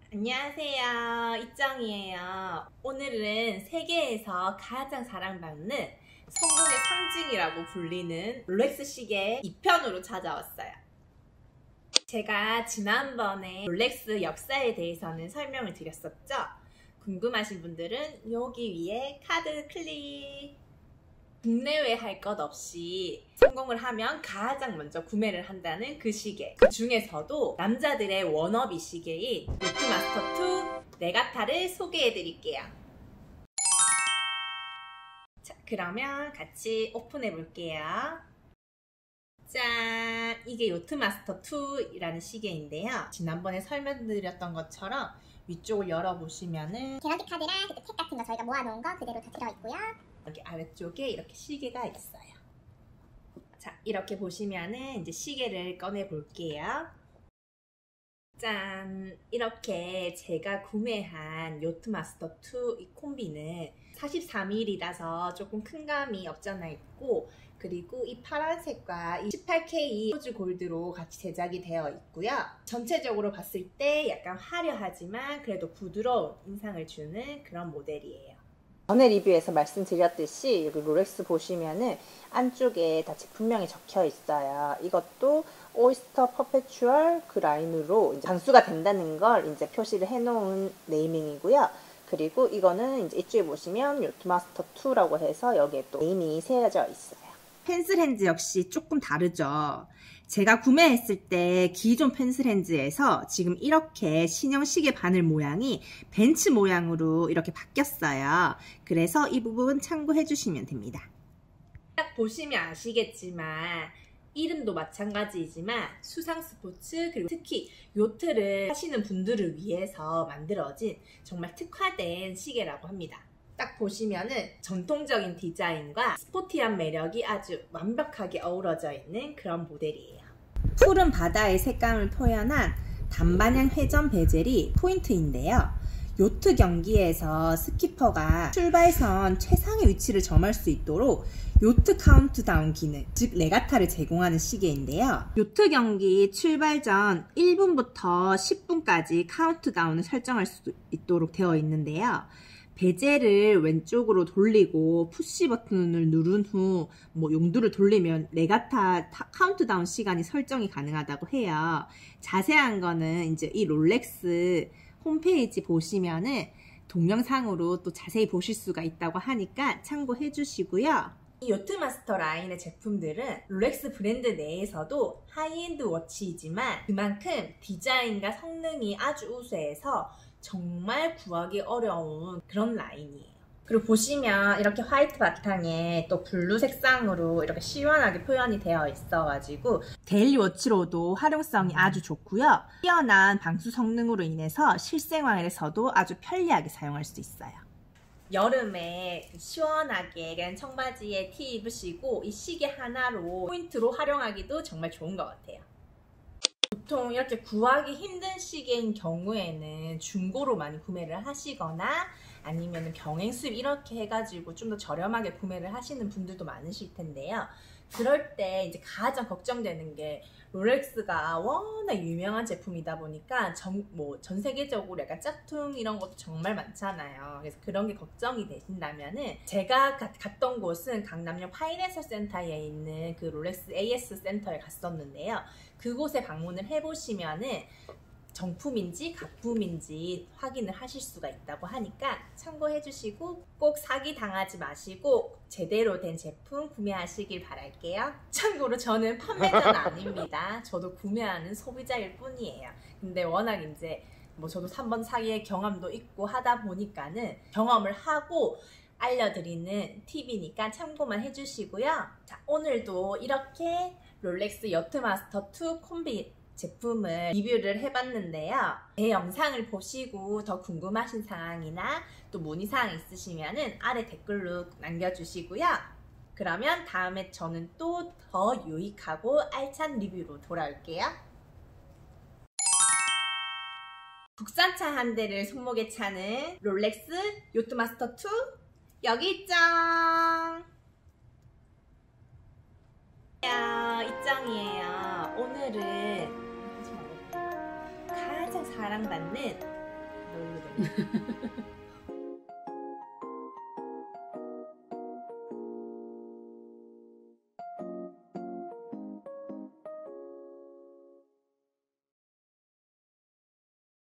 안녕하세요, 이정이에요. 오늘은 세계에서 가장 사랑받는 성공의 상징이라고 불리는 롤렉스 시계 2편으로 찾아왔어요. 제가 지난번에 롤렉스 역사에 대해서는 설명을 드렸었죠? 궁금하신 분들은 여기 위에 카드 클릭! 국내외 할 것 없이 성공을 하면 가장 먼저 구매를 한다는 그 시계, 그 중에서도 남자들의 워너비 시계인 요트마스터 2 레가타를 소개해 드릴게요. 자, 그러면 같이 오픈해 볼게요. 짠! 이게 요트마스터 2라는 시계인데요, 지난번에 설명드렸던 것처럼 위쪽을 열어보시면은 개런티 카드랑 그때 책 같은 거 저희가 모아놓은 거 그대로 다 들어있고요. 여기 아래쪽에 이렇게 시계가 있어요. 자, 이렇게 보시면은 이제 시계를 꺼내 볼게요. 짠! 이렇게 제가 구매한 요트마스터 2 이 콤비는 43mm라서 조금 큰 감이 없지 않아 있고, 그리고 이 파란색과 이 18K 로즈 골드로 같이 제작이 되어 있고요. 전체적으로 봤을 때 약간 화려하지만 그래도 부드러운 인상을 주는 그런 모델이에요. 전에 리뷰에서 말씀드렸듯이 여기 롤렉스 보시면은 안쪽에 다 제품명이 적혀 있어요. 이것도 오이스터 퍼페추얼 그 라인으로 이제 장수가 된다는 걸 이제 표시를 해놓은 네이밍이고요. 그리고 이거는 이제 이쪽에 보시면 요트마스터 2라고 해서 여기에 또 네이밍이 새겨져 있어요. 펜슬핸즈 역시 조금 다르죠. 제가 구매했을 때 기존 펜슬핸즈에서 지금 이렇게 신형 시계 바늘 모양이 벤츠 모양으로 이렇게 바뀌었어요. 그래서 이 부분 참고해 주시면 됩니다. 딱 보시면 아시겠지만 이름도 마찬가지이지만 수상 스포츠, 그리고 특히 요트를 하시는 분들을 위해서 만들어진 정말 특화된 시계라고 합니다. 딱 보시면은 전통적인 디자인과 스포티한 매력이 아주 완벽하게 어우러져 있는 그런 모델이에요. 푸른 바다의 색감을 표현한 단방향 회전 베젤이 포인트인데요. 요트 경기에서 스키퍼가 출발선 최상의 위치를 점할 수 있도록 요트 카운트다운 기능, 즉 레가타를 제공하는 시계인데요. 요트 경기 출발 전 1분부터 10분까지 카운트다운을 설정할 수 있도록 되어 있는데요. 베젤을 왼쪽으로 돌리고 푸시 버튼을 누른 후 용두를 돌리면 레가타 카운트다운 시간이 설정이 가능하다고 해요. 자세한 거는 이제 이 롤렉스 홈페이지 보시면은 동영상으로 또 자세히 보실 수가 있다고 하니까 참고해 주시고요. 이 요트마스터 라인의 제품들은 롤렉스 브랜드 내에서도 하이엔드 워치이지만 그만큼 디자인과 성능이 아주 우수해서 정말 구하기 어려운 그런 라인이에요. 그리고 보시면 이렇게 화이트 바탕에 또 블루 색상으로 이렇게 시원하게 표현이 되어 있어가지고 데일리 워치로도 활용성이 아주 좋고요. 뛰어난 방수 성능으로 인해서 실생활에서도 아주 편리하게 사용할 수 있어요. 여름에 시원하게 그냥 청바지에 티 입으시고 이 시계 하나로 포인트로 활용하기도 정말 좋은 것 같아요. 보통 이렇게 구하기 힘든 시계인 경우에는 중고로 많이 구매를 하시거나 아니면 병행 수입 이렇게 해가지고 좀 더 저렴하게 구매를 하시는 분들도 많으실 텐데요. 그럴 때 이제 가장 걱정되는 게 롤렉스가 워낙 유명한 제품이다 보니까 전 세계적으로 약간 짝퉁 이런 것도 정말 많잖아요. 그래서 그런 게 걱정이 되신다면은 제가 갔던 곳은 강남역 파이낸셜 센터에 있는 그 롤렉스 AS 센터에 갔었는데요. 그곳에 방문을 해보시면은 정품인지 가품인지 확인을 하실 수가 있다고 하니까 참고해 주시고 꼭 사기 당하지 마시고 제대로 된 제품 구매하시길 바랄게요. 참고로 저는 판매자는 아닙니다. 저도 구매하는 소비자일 뿐이에요. 근데 워낙 이제 저도 3번 사기의 경험도 있고 하다 보니까는 경험을 하고 알려드리는 팁이니까 참고만 해주시고요. 자, 오늘도 이렇게 롤렉스 요트마스터 2 콤비 제품을 리뷰를 해봤는데요. 제 영상을 보시고 더 궁금하신 사항이나 또 문의사항 있으시면 아래 댓글로 남겨주시고요. 그러면 다음에 저는 또 더 유익하고 알찬 리뷰로 돌아올게요. 국산차 한 대를 손목에 차는 롤렉스 요트마스터 2 여기 있죠. 입장이에요. 오늘은 가장 사랑받는